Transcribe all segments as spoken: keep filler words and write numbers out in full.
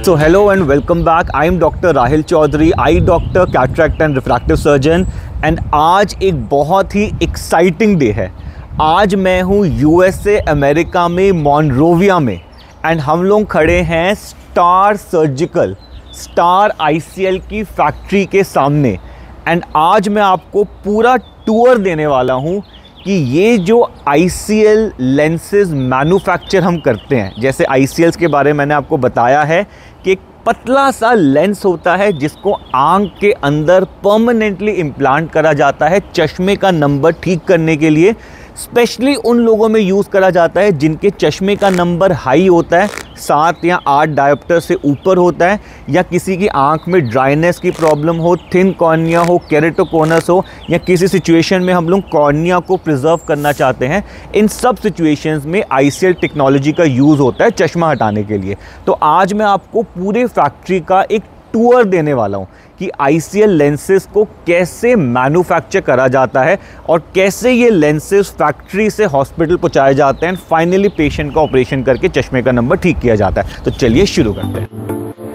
So hello and welcome back. I am doctor Rahil Chaudhary, eye doctor, cataract and refractive surgeon. And आज एक बहुत ही exciting day है। आज मैं हूँ यूएसए अमेरिका में मॉन्रोविया में एंड हम लोग खड़े हैं स्टार सर्जिकल स्टार आईसीएल की फैक्ट्री के सामने। एंड आज मैं आपको पूरा टूर देने वाला हूँ कि ये जो आईसीएल लेंसेज मैन्युफैक्चर हम करते हैं, जैसे आईसीएल्स के बारे में मैंने आपको बताया है कि एक पतला सा लेंस होता है जिसको आंख के अंदर परमानेंटली इम्प्लांट करा जाता है चश्मे का नंबर ठीक करने के लिए। स्पेशली उन लोगों में यूज़ करा जाता है जिनके चश्मे का नंबर हाई होता है, सात या आठ डायोप्टर से ऊपर होता है, या किसी की आंख में ड्राइनेस की प्रॉब्लम हो, थिन कॉर्निया हो, केरेटोकोनस हो, या किसी सिचुएशन में हम लोग कॉर्निया को प्रिजर्व करना चाहते हैं। इन सब सिचुएशंस में आईसीएल टेक्नोलॉजी का यूज़ होता है चश्मा हटाने के लिए। तो आज मैं आपको पूरे फैक्ट्री का एक टूर देने वाला हूं कि आईसीएल लेंसेज को कैसे मैन्युफैक्चर करा जाता है और कैसे ये लेंसेज फैक्ट्री से हॉस्पिटल पहुंचाए जाते हैं, फाइनली पेशेंट का ऑपरेशन करके चश्मे का नंबर ठीक किया जाता है। तो चलिए शुरू करते हैं।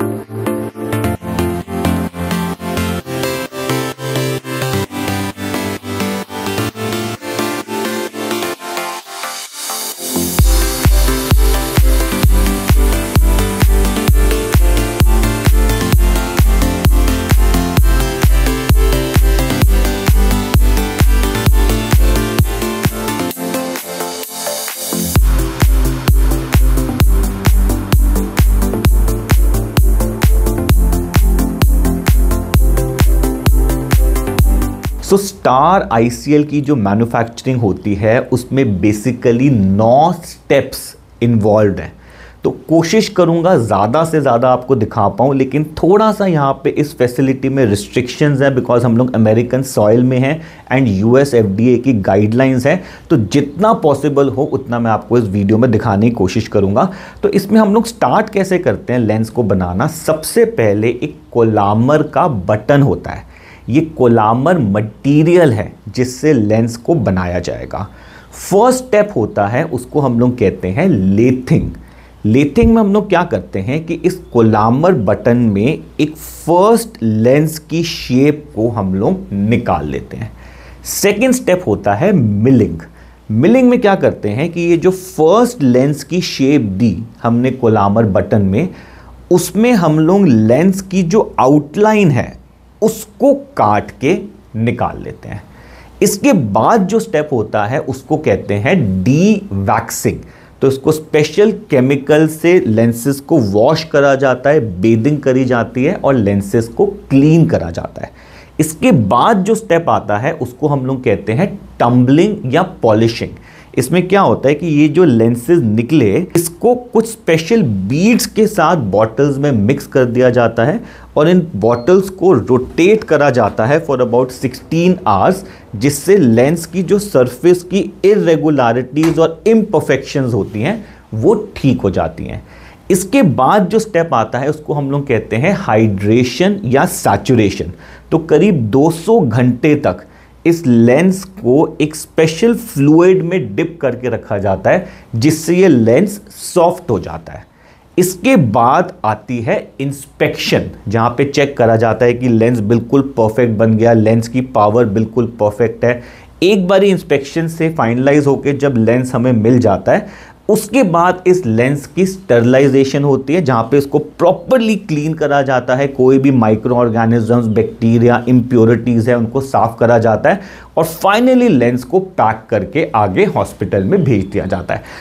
तो स्टार आईसीएल की जो मैन्युफैक्चरिंग होती है उसमें बेसिकली नौ स्टेप्स इन्वॉल्व हैं। तो कोशिश करूंगा ज़्यादा से ज़्यादा आपको दिखा पाऊँ, लेकिन थोड़ा सा यहाँ पे इस फैसिलिटी में रिस्ट्रिक्शंस हैं बिकॉज हम लोग अमेरिकन सॉइल में हैं एंड यूएस एफडीए की गाइडलाइंस हैं। तो जितना पॉसिबल हो उतना मैं आपको इस वीडियो में दिखाने की कोशिश करूँगा। तो इसमें हम लोग स्टार्ट कैसे करते हैं लेंस को बनाना। सबसे पहले एक कोलामर का बटन होता है। ये कोलामर मटेरियल है जिससे लेंस को बनाया जाएगा। फर्स्ट स्टेप होता है, उसको हम लोग कहते हैं लेथिंग। लेथिंग में हम लोग क्या करते हैं कि इस कोलामर बटन में एक फर्स्ट लेंस की शेप को हम लोग निकाल लेते हैं। सेकंड स्टेप होता है मिलिंग। मिलिंग में क्या करते हैं कि ये जो फर्स्ट लेंस की शेप दी हमने कोलामर बटन में, उसमें हम लोग लेंस की जो आउटलाइन है उसको काट के निकाल लेते हैं। इसके बाद जो स्टेप होता है उसको कहते हैं डी वैक्सिंग। तो इसको स्पेशल केमिकल से लेंसेज को वॉश करा जाता है, बेदिंग करी जाती है और लेंसेज को क्लीन करा जाता है। इसके बाद जो स्टेप आता है उसको हम लोग कहते हैं टम्बलिंग या पॉलिशिंग। इसमें क्या होता है कि ये जो लेंसेज निकले इसको कुछ स्पेशल बीड्स के साथ बॉटल्स में मिक्स कर दिया जाता है और इन बॉटल्स को रोटेट करा जाता है फॉर अबाउट सिक्सटीन आवर्स, जिससे लेंस की जो सरफेस की इरेगुलरिटीज और इम्परफेक्शंस होती हैं वो ठीक हो जाती हैं। इसके बाद जो स्टेप आता है उसको हम लोग कहते हैं हाइड्रेशन या सैचुरेशन। तो करीब दो सौ घंटे तक इस लेंस को एक स्पेशल फ्लूइड में डिप करके रखा जाता है जिससे ये लेंस सॉफ्ट हो जाता है। इसके बाद आती है इंस्पेक्शन, जहाँ पे चेक करा जाता है कि लेंस बिल्कुल परफेक्ट बन गया, लेंस की पावर बिल्कुल परफेक्ट है। एक बारी इंस्पेक्शन से फाइनलाइज होकर जब लेंस हमें मिल जाता है उसके बाद इस लेंस की स्टरलाइजेशन होती है, जहाँ पे इसको प्रॉपरली क्लीन करा जाता है। कोई भी माइक्रो ऑर्गेनिजम्स, बैक्टीरिया, इम्प्योरिटीज़ है उनको साफ करा जाता है और फाइनली लेंस को पैक करके आगे हॉस्पिटल में भेज दिया जाता है।